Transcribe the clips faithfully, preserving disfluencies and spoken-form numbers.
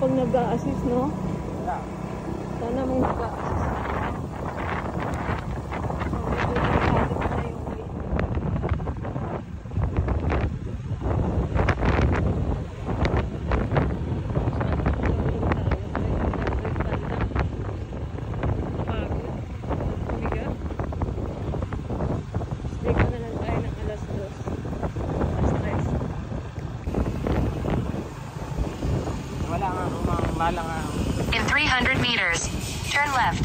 pag nag-a-assist, no? Wala. Sana may nag-a-assist. In three hundred meters, turn left.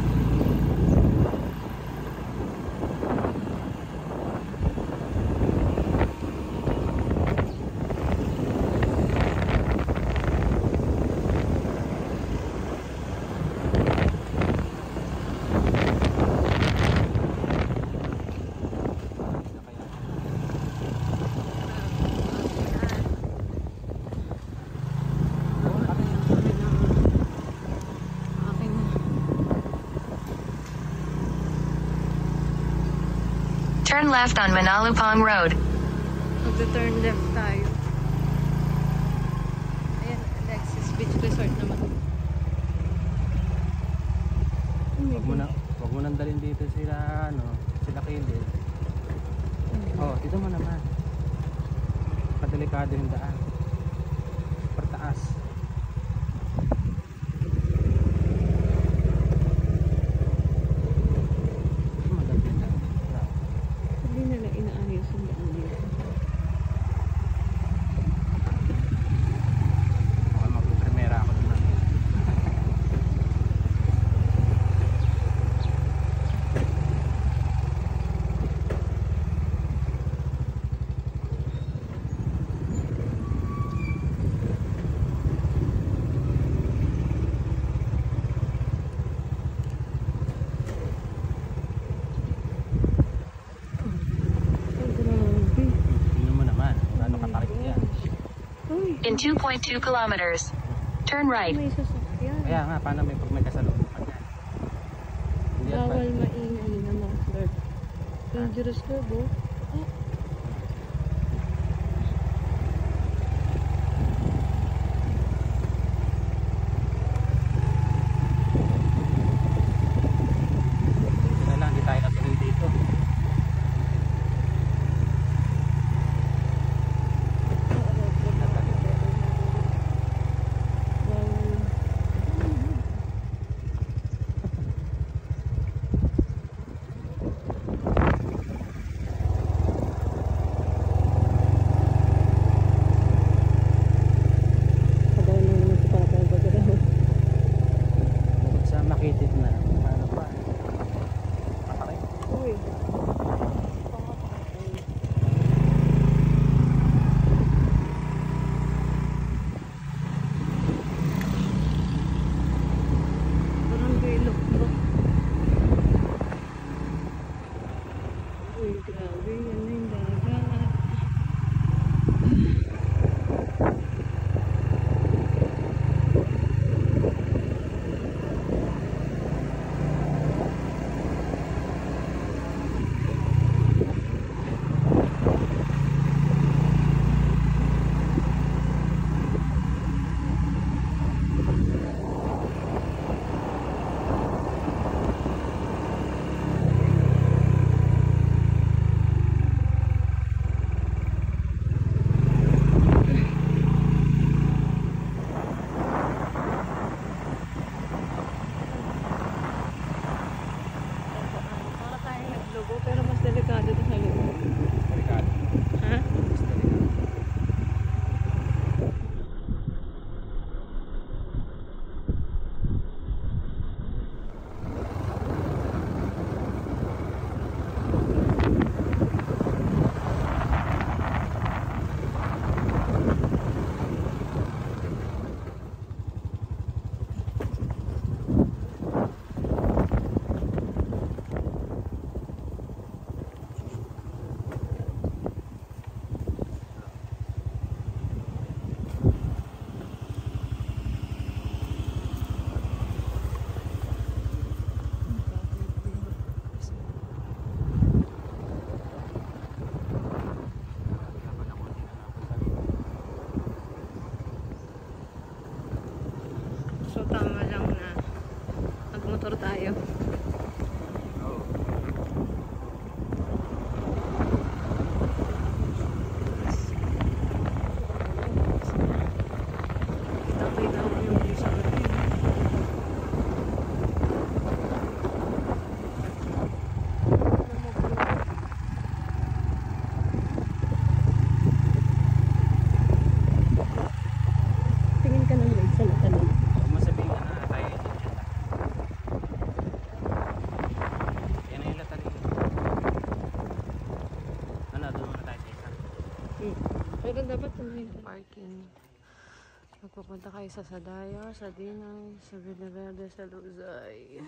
Turn left on Manalupang Road. Magta-turn left tayo. Ayan, Alexis Beach Resort naman. Huwag mo na, huwag mo nang dalhin dito sila, ano, sila Kilid. Oh, dito mo naman. Padelikado yung daan. Pertaas. In two point two kilometers, turn right. May sasakyan. Kaya nga, paano may pag may kasalubong yan? Bawal maingay naman, Lord. Dangerous ko, bo. Oh. Dito na lang, di tayo natuloy dito. ba tayo? Oo. Kita-kita ko yung view sa gabi. Tingin ka ng light sa mata mo. Huwag mo sabihin ka na tayo ito. Yan na yung latali. Ano, doon muna tayo sa isa. Hmm. Pero dapat tumayin ka. Parking. Magpupunta kayo sa Sadaya, sa Dinay, sa Villaverde, sa Luzay.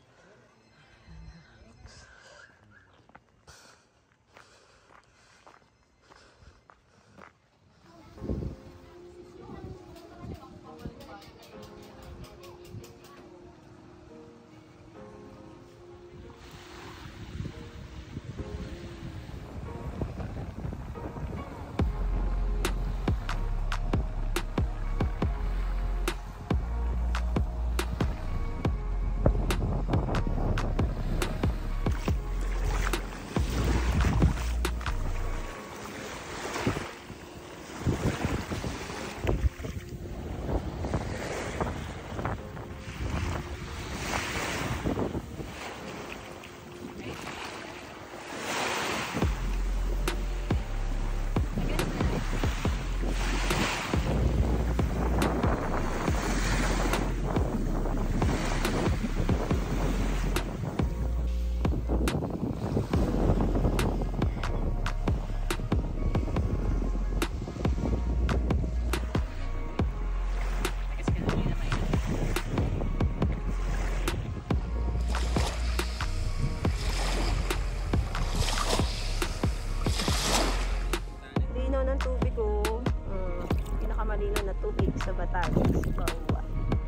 Linaw ng tubig ko. Uh, pinakamalinaw na tubig sa Batangas. Bawa.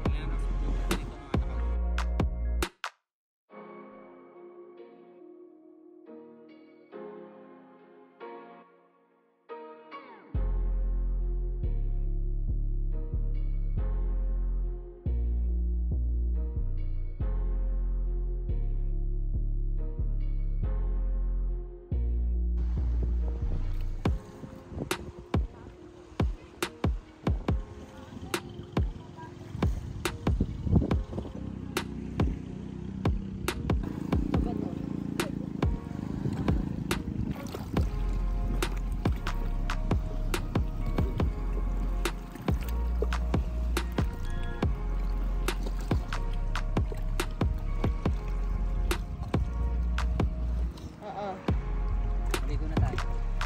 Maligo na tayo.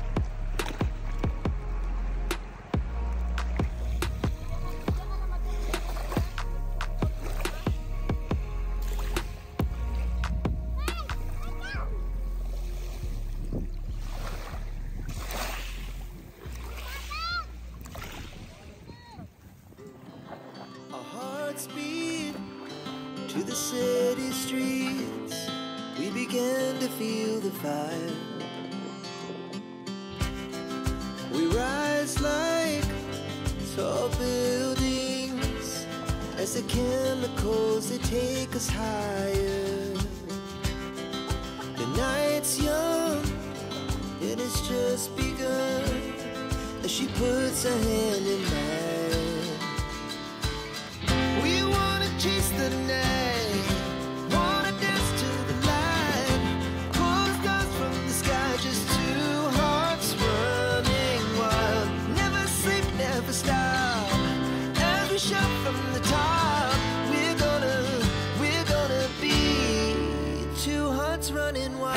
Our hearts beat to the city streets. We began to feel the fire. We rise like tall buildings as the chemicals they take us higher. The night's young and it's just begun as she puts her hand in mine. We wanna chase the night, wanna dance to the light, pull the stars from the sky, just two hearts running wild. Never sleep, never stop, as we shout from the top. We're gonna, we're gonna be two hearts running wild.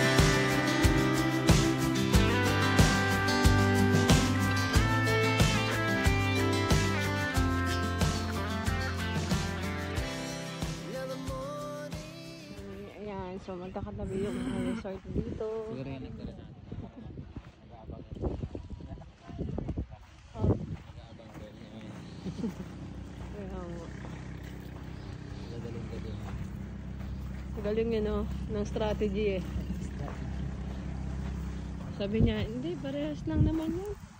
Ayan, so magkakatabi yung mga resort dito. Siguro yan nagdala natin. Nag-aabang. Oh, Nag-aabang girl niya. kaya nga. Dadaling ka din. Galing yun, no? Ng strategy eh. Sabi niya, hindi, parehas lang naman yun.